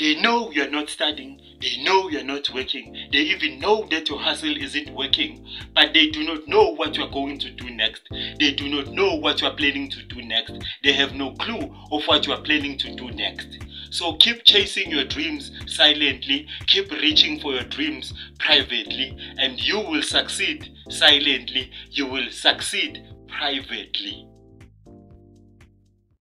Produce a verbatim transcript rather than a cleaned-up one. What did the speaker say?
They know you're not studying, they know you're not working, they even know that your hustle isn't working, but they do not know what you're going to do next. They do not know what you're planning to do next. They have no clue of what you're planning to do next. So keep chasing your dreams silently, keep reaching for your dreams privately, and you will succeed silently, you will succeed privately.